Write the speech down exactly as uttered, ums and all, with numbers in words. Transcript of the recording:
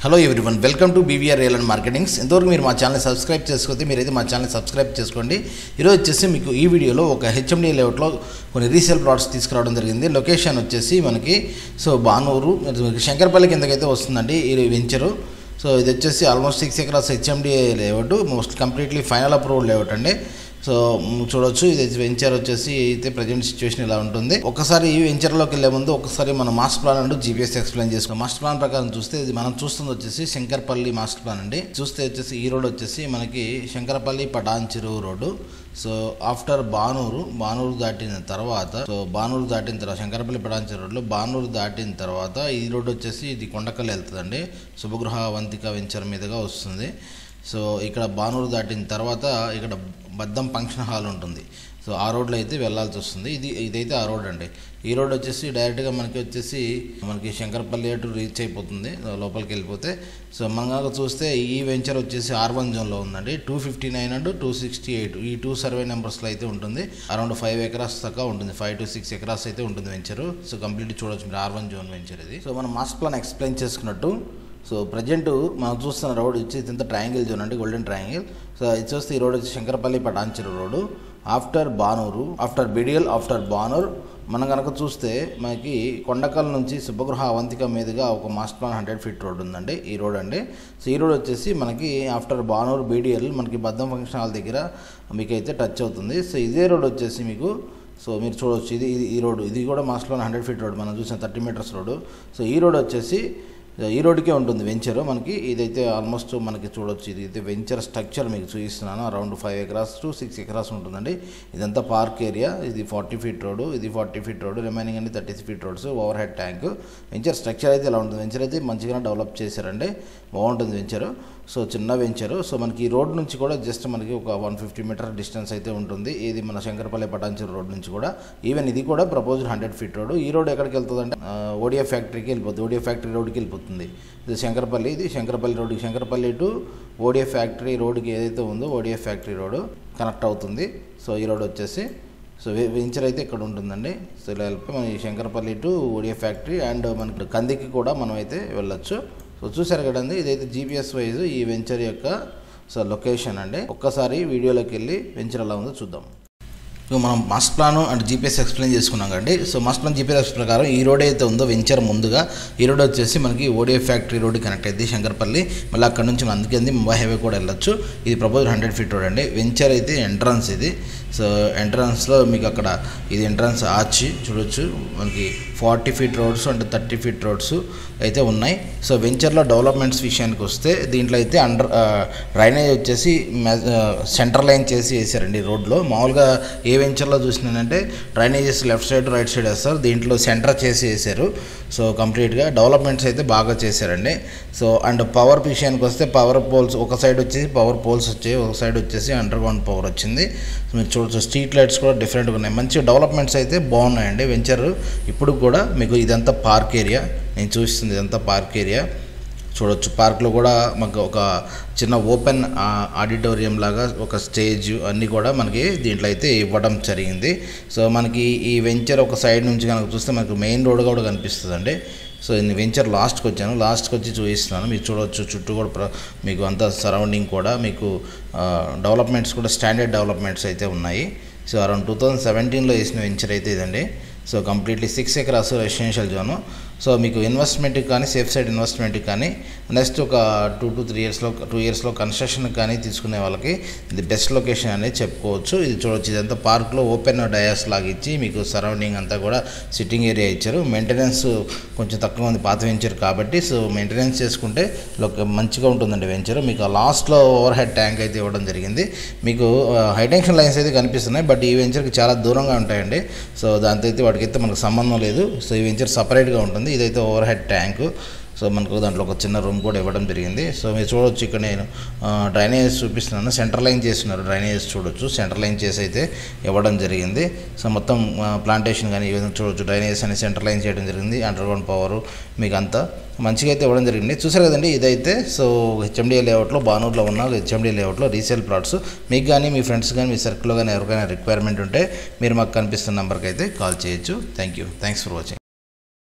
Hello everyone, welcome to BVR real and marketings. ఇంతవరకు మీరు మా ఛానల్ సబ్స్క్రైబ్ చేసుకోతే మీరైతే మా ఛానల్ సబ్స్క్రైబ్ చేసుకోండి. ఈరోజు వచ్చేసి మీకు ఈ వీడియోలో ఒక హెచ్ఎండి లేఅవుట్లో కొన్ని రీసేల్ ప్లాట్స్ తీసుకురావడం జరిగింది. లొకేషన్ వచ్చేసి మనకి సో బానూరు శంకరపల్లి కిందకైతే వస్తుందండి ఈ వెంచరు. సో ఇది వచ్చేసి almost six acres HMD layout, most completely final approved layout అండి. సో చూడొచ్చు, ఇది వెంచర్ వచ్చేసి అయితే ప్రజెంట్ సిచ్యువేషన్ ఇలా ఉంటుంది. ఒకసారి ఈ వెంచర్లోకి వెళ్ళే ముందు ఒకసారి మన మాస్టర్ ప్లాన్ అంటూ జీపీఎస్ ఎక్స్ప్లెయిన్ చేసుకున్నాం. మాస్టర్ ప్లాన్ ప్రకారం చూస్తే ఇది మనం చూస్తుంది వచ్చేసి శంకరపల్లి మాస్టర్ ప్లాన్ అండి. చూస్తే వచ్చేసి ఈ రోడ్ వచ్చేసి మనకి Shankarpally Patancheru road. So after Banur Banur దాటిన తర్వాత సో బానూరు దాటిన తర్వాత శంకరపల్లి పటాన్చెరువు రోడ్లో బానూరు దాటిన తర్వాత ఈ రోడ్డు వచ్చేసి ఇది కొండకల్లి వెళ్తుందండి. శుభగృహ అవంతిక వెంచర్ మీదుగా వస్తుంది. సో ఇక్కడ బానూరు దాటిన తర్వాత ఇక్కడ బద్దం ఫంక్షన్ హాల్ ఉంటుంది. సో ఆ రోడ్లో అయితే వెళ్ళాల్సి వస్తుంది. ఇది ఇదైతే ఆ రోడ్ అండి. ఈ రోడ్ వచ్చేసి డైరెక్ట్గా మనకి వచ్చేసి మనకి శంకరపల్లి అటు రీచ్ అయిపోతుంది లోపలికి వెళ్ళిపోతే. సో మనం చూస్తే ఈ వెంచర్ వచ్చేసి ఆర్ వన్ జోన్లో ఉందండి. Two fifty nine and two sixty eight ఈ టూ సర్వే నెంబర్స్లో అయితే ఉంటుంది. అరౌండ్ ఫైవ్ ఎకరాస్ దాకా ఉంటుంది, ఫైవ్ టు సిక్స్ ఎకరాస్ అయితే ఉంటుంది వెంచరు. సో కంప్లీట్ చూడవచ్చు మీరు ఆర్ వన్ జోన్ వెంచర్ ఇది. సో మనం మాస్టర్ ప్లాన్ ఎక్స్ప్లెయిన్ చేసుకున్నట్టు సో ప్రజెంట్ మనం చూస్తున్న రోడ్ వచ్చి ఇంత ట్రయాంగిల్ జోన్ అండి, గోల్డెన్ ట్రయాంగిల్. సో ఇది చూస్తే ఈ రోడ్ వచ్చి Shankarpally Patancheru road. After Banur after BDL after Banur మనం కనుక చూస్తే మనకి కొండకల్ నుంచి శుభగృహ అవంతిక మీదుగా ఒక master plan hundred feet road ఉందండి, ఈ రోడ్ అండి. సో ఈ రోడ్ వచ్చేసి మనకి ఆఫ్టర్ బానూర్ బీడిఎల్ మనకి బద్దం ఫంక్షన్ హాల్ దగ్గర మీకు అయితే టచ్ అవుతుంది. సో ఇదే రోడ్ వచ్చేసి మీకు సో మీరు చూడవచ్చు, ఇది ఈ రోడ్ ఇది కూడా master plan hundred feet road మనం చూసిన థర్టీ మీటర్స్ రోడ్డు. సో ఈ రోడ్ వచ్చేసి ఈ రోడ్కే ఉంటుంది వెంచర్ మనకి. ఇదైతే ఆల్మోస్ట్ మనకి చూడొచ్చు, ఇది అయితే వెంచర్ స్ట్రక్చర్ మీకు చూపిస్తున్నాను. Around five acres to six acres ఉంటుందండి. ఇదంతా పార్క్ ఏరియా. ఇది ఫార్టీ ఫీట్ రోడ్డు, ఇది ఫార్టీ ఫీట్ రోడ్డు, రిమైనింగ్ అన్ని thirty feet roads, over head tank. Venture structure అయితే ఇలా ఉంటుంది. వెంచర్ అయితే మంచిగా డెవలప్ చేశారండి, బాగుంటుంది వెంచరు. సో చిన్న వెంచరు. సో మనకి ఈ రోడ్ నుంచి కూడా జస్ట్ మనకి ఒక వన్ ఫిఫ్టీ మీటర్ డిస్టెన్స్ అయితే ఉంటుంది. ఇది మన శంకరపల్లి పటాన్చెరువు రోడ్ నుంచి కూడా. ఈవెన్ ఇది కూడా ప్రపోజ్డ్ హండ్రెడ్ ఫీట్ రోడ్. ఈ రోడ్ ఎక్కడికి వెళ్తుందంటే ఓడియా ఫ్యాక్టరీకి వెళ్ళిపోతుంది, ఓడియా ఫ్యాక్టరీ రోడ్కి వెళ్ళిపోతుంది. ఇది శంకరపల్లి, ఇది శంకరపల్లి రోడ్. శంకరపల్లి టు ఓడియా ఫ్యాక్టరీ రోడ్కి ఏదైతే ఉందో ఓడియా ఫ్యాక్టరీ రోడ్ కనెక్ట్ అవుతుంది. సో ఈ రోడ్ వచ్చేసి సో వెంచర్ అయితే ఇక్కడ ఉంటుందండి. సో ఇలా వెళ్ళిపోయి మన శంకరపల్లి టు ఓడియా ఫ్యాక్టరీ అండ్ మనకి కందికి కూడా మనం అయితే వెళ్ళొచ్చు. సో చూసారు కదండి, ఇదైతే జీపీఎస్ వైజ్ ఈ వెంచర్ యొక్క సో లొకేషన్ అండి. ఒక్కసారి వీడియోలోకి వెళ్ళి వెంచర్ ఎలా ఉందో చూద్దాం. సో మనం master plan and GPS explain చేసుకున్నాం కండి. సో మాస్టర్ ప్లాన్ జీపీఎస్ ప్రకారం ఈ రోడ్ అయితే ఉందో వెంచర్ ముందుగా ఈ రోడ్ వచ్చేసి మనకి ఓడియా ఫ్యాక్టరీ రోడ్ కనెక్ట్ అయింది శంకరపల్లి. మళ్ళీ అక్కడ నుంచి మనం అందుకే ముంబై హైవే కూడా వెళ్ళొచ్చు. ఇది ప్రపోజ్ హండ్రెడ్ ఫీట్ రోడ్ అండి. వెంచర్ అయితే ఎంట్రన్స్ ఇది. సో ఎంట్రన్స్లో మీకు అక్కడ ఇది ఎంట్రన్స్ ఆర్చి చూడొచ్చు. మనకి ఫార్టీ ఫీట్ రోడ్స్ అంటే థర్టీ ఫీట్ రోడ్స్ అయితే ఉన్నాయి. సో వెంచర్లో డెవలప్మెంట్స్ విషయానికి వస్తే దీంట్లో అయితే అండర్ డ్రైనేజ్ వచ్చేసి సెంటర్ లైన్ చేసి వేసారండి రోడ్లో. మామూలుగా ఏ వెంచర్లో చూసినానంటే drainages left side right side వేస్తారు, దీంట్లో సెంటర్ చేసి వేసారు. సో కంప్లీట్గా డెవలప్మెంట్స్ అయితే బాగా చేశారండి. సో అండ్ పవర్ విషయానికి వస్తే పవర్ పోల్స్ ఒక సైడ్ వచ్చేసి పవర్ పోల్స్ వచ్చాయి, ఒక సైడ్ వచ్చేసి అండర్ గ్రౌండ్ పవర్ వచ్చింది. మీరు చూడవచ్చు స్ట్రీట్ లైట్స్ కూడా డిఫరెంట్గా ఉన్నాయి. మంచి డెవలప్మెంట్స్ అయితే బాగున్నాయండి వెంచర్. ఇప్పుడు కూడా మీకు ఇదంతా పార్క్ ఏరియా, నేను చూస్తుంది ఇదంతా పార్క్ ఏరియా చూడొచ్చు. పార్క్లో కూడా మాకు ఒక చిన్న ఓపెన్ ఆడిటోరియం లాగా ఒక స్టేజ్ అన్నీ కూడా మనకి దీంట్లో అయితే ఇవ్వడం జరిగింది. సో మనకి ఈ వెంచర్ ఒక సైడ్ నుంచి కనుక చూస్తే మనకు మెయిన్ రోడ్ కూడా కనిపిస్తుందండి. సో నేను వెంచర్ లాస్ట్కి వచ్చాను, లాస్ట్కి వచ్చి చూపిస్తున్నాను. మీరు చూడవచ్చు చుట్టూ కూడా మీకు అంతా సరౌండింగ్ కూడా మీకు డెవలప్మెంట్స్ కూడా స్టాండర్డ్ డెవలప్మెంట్స్ అయితే ఉన్నాయి. సో అరౌండ్ టూ థౌజండ్ సెవెంటీన్లో వేసిన వెంచర్ అయితే ఇదండి. So completely six acres residential zone. So మీకు ఇన్వెస్ట్మెంట్కి కానీ సేఫ్ సైడ్ ఇన్వెస్ట్మెంట్కి కానీ నెక్స్ట్ ఒక టూ టు త్రీ ఇయర్స్లో టూ ఇయర్స్లో కన్స్ట్రక్షన్కి కానీ తీసుకునే వాళ్ళకి ఇది బెస్ట్ లొకేషన్ అనేది చెప్పుకోవచ్చు. ఇది చూడవచ్చు, ఇదంతా పార్క్లో ఓపెన్ డయాస్ లాగా ఇచ్చి మీకు సరౌండింగ్ అంతా కూడా సిట్టింగ్ ఏరియా ఇచ్చారు. మెయింటెనెన్స్ కొంచెం తక్కువ ఉంది పాత వెంచర్ కాబట్టి. సో మెయింటెనెన్స్ చేసుకుంటే మంచిగా ఉంటుందండి వెంచర్. మీకు లాస్ట్లో ఓవర్ హెడ్ ట్యాంక్ అయితే ఇవ్వడం జరిగింది. మీకు హైటెన్షన్ లైన్స్ అయితే కనిపిస్తున్నాయి, బట్ ఈ వెంచర్కి చాలా దూరంగా ఉంటాయండి. సో దాంతో అయితే వాటికైతే మనకు సంబంధం లేదు. సో ఈ వెంచర్ సపరేట్గా ఉంటుంది. ఇదైతే ఓవర్ హెడ్ ట్యాంకు. సో మనకు దాంట్లో ఒక చిన్న రూమ్ కూడా ఇవ్వడం జరిగింది. సో మీరు చూడవచ్చు, ఇక్కడ నేను డ్రైనేజ్ చూపిస్తున్నాను. సెంటర్ లైన్ చేస్తున్నారు డ్రైనేజ్ చూడొచ్చు, సెంటర్ లైన్ చేసి అయితే ఇవ్వడం జరిగింది. సో మొత్తం ప్లాంటేషన్ కానీ ఈ విధంగా చూడవచ్చు, డ్రైనేజ్ అని సెంటర్ లైన్ చేయడం జరిగింది. అండర్ గ్రౌండ్ పవర్ మీకు అంతా మంచిగా అయితే ఇవ్వడం జరిగింది. చూసారు కదండి, ఇదైతే సో హెచ్ఎండిఏ లేఅవుట్లో బానూరులో ఉన్న హెచ్ఎండిఏ లేఅవుట్లో రీసేల్ ప్లాట్స్. మీకు కానీ మీ ఫ్రెండ్స్ కానీ మీ సర్కిల్లో కానీ ఎవరికైనా రిక్వైర్మెంట్ ఉంటే మీరు మాకు కనిపిస్తున్న నెంబర్కి అయితే కాల్ చేయొచ్చు. Thank you thanks for watching.